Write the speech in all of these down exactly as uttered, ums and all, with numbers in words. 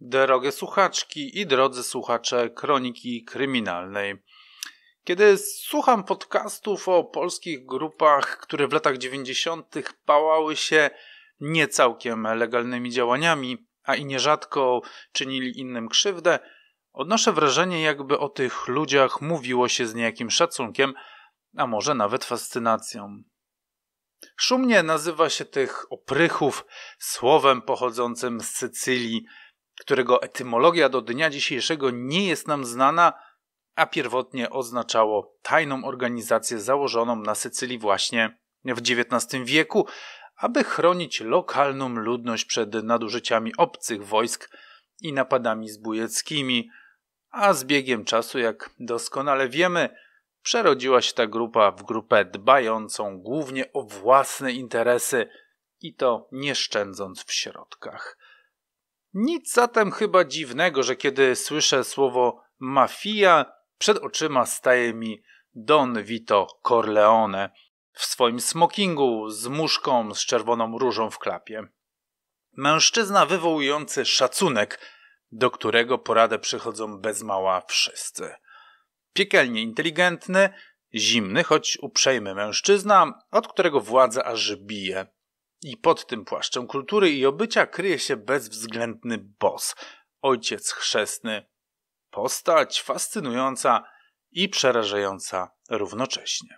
Drogie słuchaczki i drodzy słuchacze Kroniki Kryminalnej. Kiedy słucham podcastów o polskich grupach, które w latach dziewięćdziesiątych pałały się niecałkiem legalnymi działaniami, a i nierzadko czynili innym krzywdę, odnoszę wrażenie, jakby o tych ludziach mówiło się z niejakim szacunkiem, a może nawet fascynacją. Szumnie nazywa się tych oprychów słowem pochodzącym z Sycylii, którego etymologia do dnia dzisiejszego nie jest nam znana, a pierwotnie oznaczało tajną organizację założoną na Sycylii właśnie w dziewiętnastym wieku, aby chronić lokalną ludność przed nadużyciami obcych wojsk i napadami zbójeckimi, a z biegiem czasu, jak doskonale wiemy, przerodziła się ta grupa w grupę dbającą głównie o własne interesy i to nie szczędząc w środkach. Nic zatem chyba dziwnego, że kiedy słyszę słowo mafia, przed oczyma staje mi Don Vito Corleone w swoim smokingu z muszką z czerwoną różą w klapie. Mężczyzna wywołujący szacunek, do którego poradę przychodzą bez mała wszyscy. Piekielnie inteligentny, zimny, choć uprzejmy mężczyzna, od którego władza aż bije. I pod tym płaszczem kultury i obycia kryje się bezwzględny boss, ojciec chrzestny. Postać fascynująca i przerażająca równocześnie.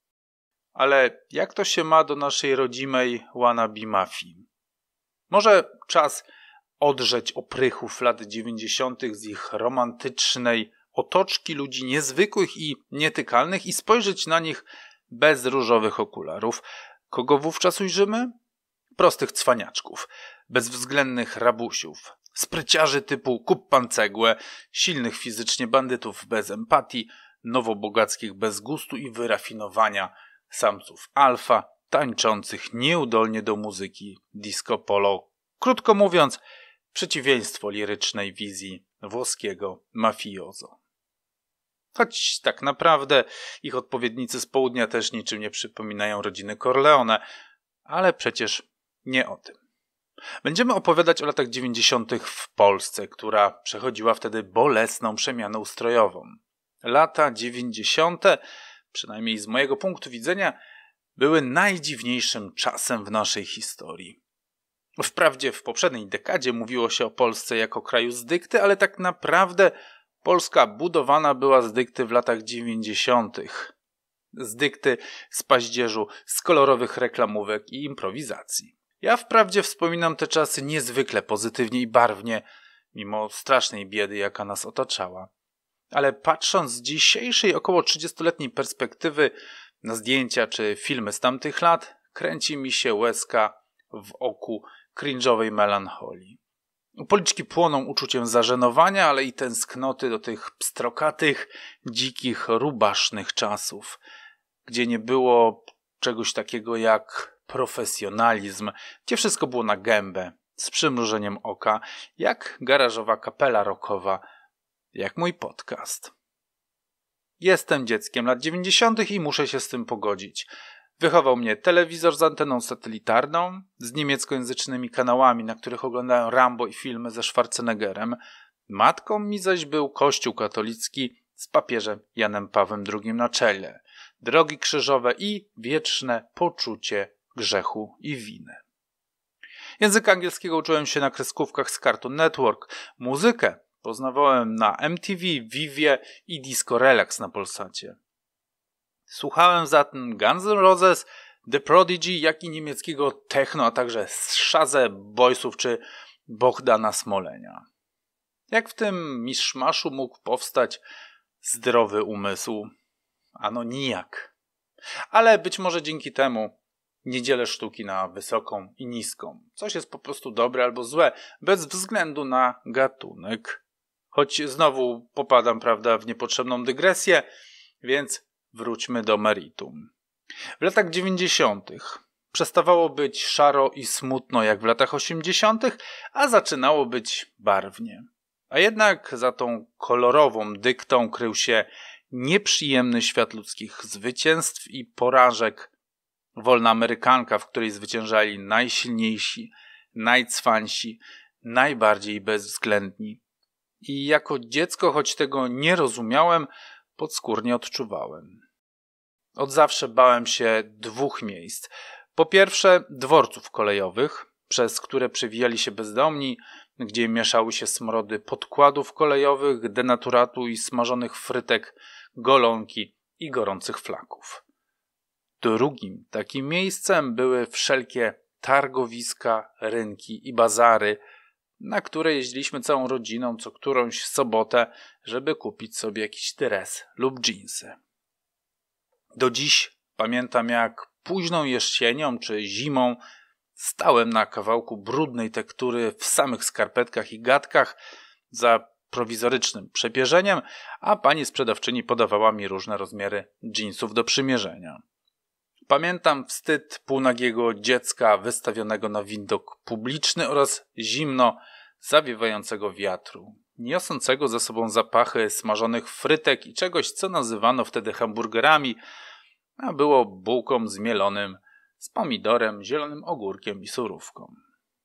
Ale jak to się ma do naszej rodzimej wannabe mafii? Może czas odrzeć oprychów lat dziewięćdziesiątych z ich romantycznej otoczki ludzi niezwykłych i nietykalnych i spojrzeć na nich bez różowych okularów. Kogo wówczas ujrzymy? Prostych cwaniaczków, bezwzględnych rabusiów, spryciarzy typu kup pan cegłę, silnych fizycznie bandytów bez empatii, nowobogackich bez gustu i wyrafinowania, samców alfa, tańczących nieudolnie do muzyki disco polo. Krótko mówiąc, przeciwieństwo lirycznej wizji włoskiego mafiozo. Choć tak naprawdę ich odpowiednicy z południa też niczym nie przypominają rodziny Corleone, ale przecież nie o tym. Będziemy opowiadać o latach dziewięćdziesiątych w Polsce, która przechodziła wtedy bolesną przemianę ustrojową. Lata dziewięćdziesiąte, przynajmniej z mojego punktu widzenia, były najdziwniejszym czasem w naszej historii. Wprawdzie w poprzedniej dekadzie mówiło się o Polsce jako kraju z dykty, ale tak naprawdę Polska budowana była z dykty w latach dziewięćdziesiątych. Z dykty, z paździerzu, z kolorowych reklamówek i improwizacji. Ja wprawdzie wspominam te czasy niezwykle pozytywnie i barwnie, mimo strasznej biedy, jaka nas otaczała. Ale patrząc z dzisiejszej około trzydziestoletniej perspektywy na zdjęcia czy filmy z tamtych lat, kręci mi się łezka w oku cringe'owej melancholii. Policzki płoną uczuciem zażenowania, ale i tęsknoty do tych pstrokatych, dzikich, rubasznych czasów, gdzie nie było czegoś takiego jak profesjonalizm, gdzie wszystko było na gębę, z przymrużeniem oka, jak garażowa kapela rockowa, jak mój podcast. Jestem dzieckiem lat dziewięćdziesiątych i muszę się z tym pogodzić. Wychował mnie telewizor z anteną satelitarną, z niemieckojęzycznymi kanałami, na których oglądałem Rambo i filmy ze Schwarzeneggerem. Matką mi zaś był Kościół katolicki z papieżem Janem Pawłem drugim na czele, drogi krzyżowe i wieczne poczucie grzechu i winy. Języka angielskiego uczyłem się na kreskówkach z Cartoon Network. Muzykę poznawałem na M T V, Vivie i Disco Relax na Polsacie. Słuchałem zatem Guns N' Roses, The Prodigy, jak i niemieckiego techno, a także Szazę Boysów czy Bohdana Smolenia. Jak w tym miszmaszu mógł powstać zdrowy umysł? Ano nijak. Ale być może dzięki temu nie dzielę sztuki na wysoką i niską. Coś jest po prostu dobre albo złe, bez względu na gatunek. Choć znowu popadam, prawda, w niepotrzebną dygresję, więc wróćmy do meritum. W latach dziewięćdziesiątych przestawało być szaro i smutno jak w latach osiemdziesiątych, a zaczynało być barwnie. A jednak za tą kolorową dyktą krył się nieprzyjemny świat ludzkich zwycięstw i porażek. Wolna amerykanka, w której zwyciężali najsilniejsi, najcwańsi, najbardziej bezwzględni. I jako dziecko, choć tego nie rozumiałem, podskórnie odczuwałem. Od zawsze bałem się dwóch miejsc. Po pierwsze dworców kolejowych, przez które przewijali się bezdomni, gdzie mieszały się smrody podkładów kolejowych, denaturatu i smażonych frytek, golonki i gorących flaków. Drugim takim miejscem były wszelkie targowiska, rynki i bazary, na które jeździliśmy całą rodziną co którąś sobotę, żeby kupić sobie jakiś dres lub dżinsy. Do dziś pamiętam, jak późną jesienią czy zimą stałem na kawałku brudnej tektury w samych skarpetkach i gadkach za prowizorycznym przepierzeniem, a pani sprzedawczyni podawała mi różne rozmiary dżinsów do przymierzenia. Pamiętam wstyd półnagiego dziecka wystawionego na widok publiczny oraz zimno zawiewającego wiatru, niosącego ze sobą zapachy smażonych frytek i czegoś, co nazywano wtedy hamburgerami, a było bułką z mielonym, z pomidorem, zielonym ogórkiem i surówką.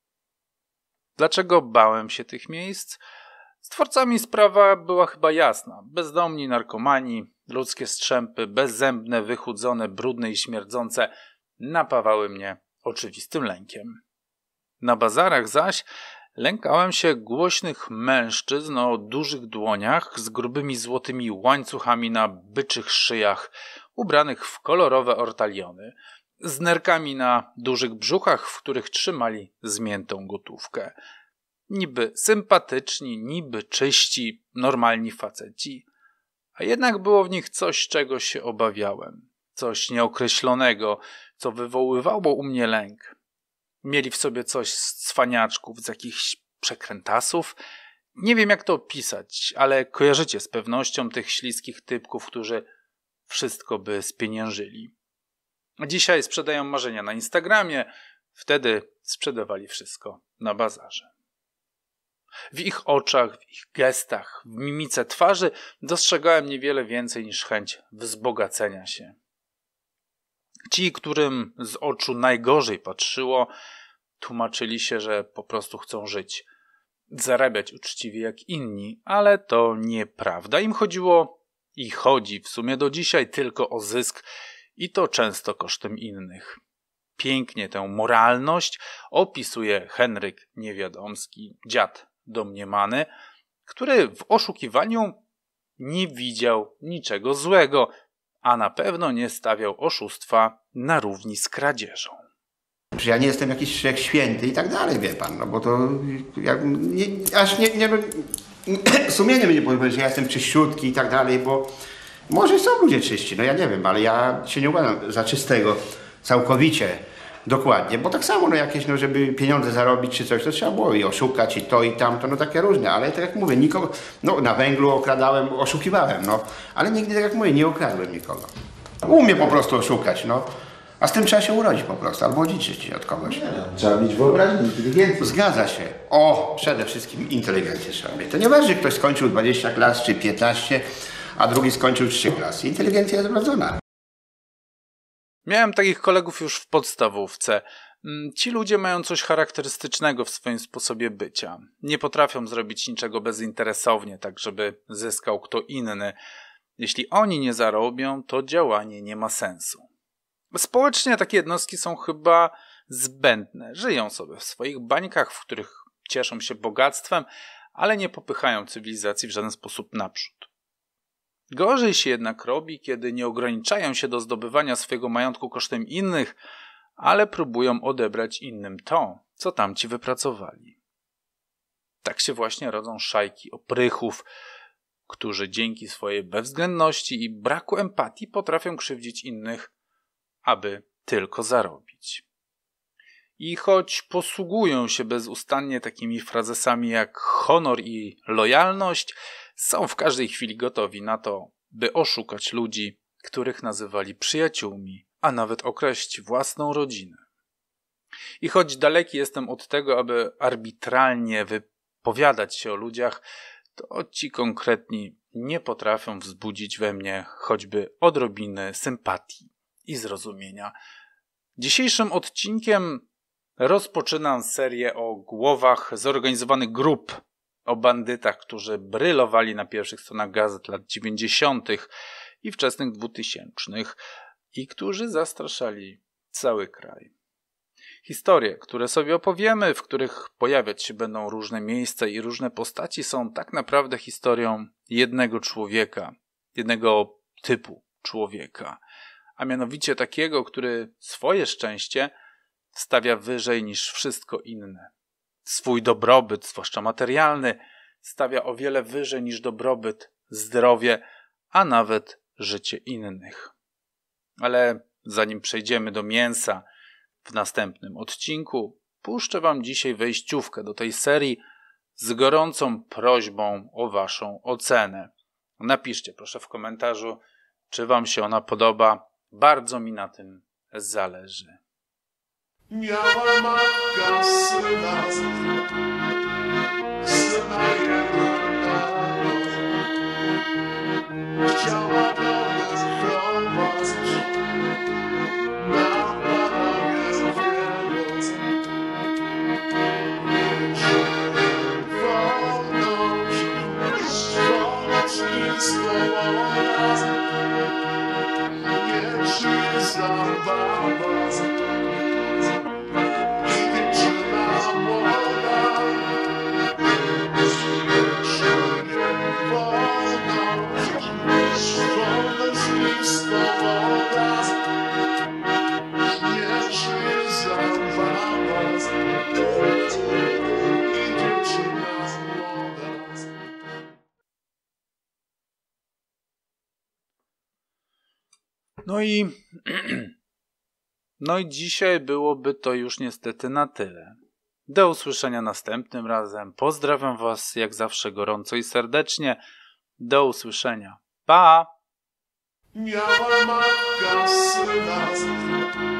Dlaczego bałem się tych miejsc? Z twórcami sprawa była chyba jasna. Bezdomni, narkomani, ludzkie strzępy, bezzębne, wychudzone, brudne i śmierdzące napawały mnie oczywistym lękiem. Na bazarach zaś lękałem się głośnych mężczyzn o dużych dłoniach z grubymi złotymi łańcuchami na byczych szyjach, ubranych w kolorowe ortaliony, z nerkami na dużych brzuchach, w których trzymali zmiętą gotówkę. Niby sympatyczni, niby czyści, normalni faceci, a jednak było w nich coś, czego się obawiałem. Coś nieokreślonego, co wywoływało u mnie lęk. Mieli w sobie coś z cwaniaczków, z jakichś przekrętasów. Nie wiem, jak to opisać, ale kojarzycie z pewnością tych śliskich typków, którzy wszystko by spieniężyli. Dzisiaj sprzedają marzenia na Instagramie, wtedy sprzedawali wszystko na bazarze. W ich oczach, w ich gestach, w mimice twarzy dostrzegałem niewiele więcej niż chęć wzbogacenia się. Ci, którym z oczu najgorzej patrzyło, tłumaczyli się, że po prostu chcą żyć, zarabiać uczciwie jak inni, ale to nieprawda. Im chodziło i chodzi w sumie do dzisiaj tylko o zysk i to często kosztem innych. Pięknie tę moralność opisuje Henryk Niewiadomski, dziad domniemany, który w oszukiwaniu nie widział niczego złego, a na pewno nie stawiał oszustwa na równi z kradzieżą. Że ja nie jestem jakiś wszechświęty i tak dalej, wie pan, no bo to ja, nie, aż nie, nie, sumienie mnie powie, że ja jestem czyściutki i tak dalej, bo może są ludzie czyści, no ja nie wiem, ale ja się nie uważam za czystego całkowicie, dokładnie, bo tak samo, no jakieś, no żeby pieniądze zarobić czy coś, to trzeba było i oszukać i to i tamto, no takie różne, ale tak jak mówię, nikogo, no na węglu okradałem, oszukiwałem, no, ale nigdy, tak jak mówię, nie okradłem nikogo. Umiem po prostu oszukać, no. A z tym trzeba się urodzić po prostu, albo odziedziczyć od kogoś. Nie, trzeba mieć wyobraźnię, inteligencję. Zgadza się. O, przede wszystkim inteligencję trzeba mieć. To nieważne, ktoś skończył dwadzieścia klas czy piętnaście, a drugi skończył trzy klasy. Inteligencja jest wrodzona. Miałem takich kolegów już w podstawówce. Ci ludzie mają coś charakterystycznego w swoim sposobie bycia. Nie potrafią zrobić niczego bezinteresownie, tak żeby zyskał kto inny. Jeśli oni nie zarobią, to działanie nie ma sensu. Społecznie takie jednostki są chyba zbędne. Żyją sobie w swoich bańkach, w których cieszą się bogactwem, ale nie popychają cywilizacji w żaden sposób naprzód. Gorzej się jednak robi, kiedy nie ograniczają się do zdobywania swojego majątku kosztem innych, ale próbują odebrać innym to, co tamci wypracowali. Tak się właśnie rodzą szajki oprychów, którzy dzięki swojej bezwzględności i braku empatii potrafią krzywdzić innych, aby tylko zarobić. I choć posługują się bezustannie takimi frazesami jak honor i lojalność, są w każdej chwili gotowi na to, by oszukać ludzi, których nazywali przyjaciółmi, a nawet okraść własną rodzinę. I choć daleki jestem od tego, aby arbitralnie wypowiadać się o ludziach, to ci konkretni nie potrafią wzbudzić we mnie choćby odrobiny sympatii i zrozumienia. Dzisiejszym odcinkiem Rozpoczynam serię o głowach zorganizowanych grup, o bandytach, którzy brylowali na pierwszych stronach gazet lat dziewięćdziesiątych i wczesnych dwutysięcznych i którzy zastraszali cały kraj. Historie, które sobie opowiemy, w których pojawiać się będą różne miejsca i różne postaci, są tak naprawdę historią jednego człowieka, jednego typu człowieka, a mianowicie takiego, który swoje szczęście stawia wyżej niż wszystko inne. Swój dobrobyt, zwłaszcza materialny, stawia o wiele wyżej niż dobrobyt, zdrowie, a nawet życie innych. Ale zanim przejdziemy do mięsa w następnym odcinku, puszczę wam dzisiaj wejściówkę do tej serii z gorącą prośbą o waszą ocenę. Napiszcie proszę w komentarzu, czy wam się ona podoba. Bardzo mi na tym zależy. Miała matka syna, syna jednego. Chciała go wychować na panie wielec. Wolność, wolność i swoboda, niech się zabawa. No i no i dzisiaj byłoby to już niestety na tyle. Do usłyszenia następnym razem. Pozdrawiam was jak zawsze gorąco i serdecznie. Do usłyszenia. Pa! Miała matka syna.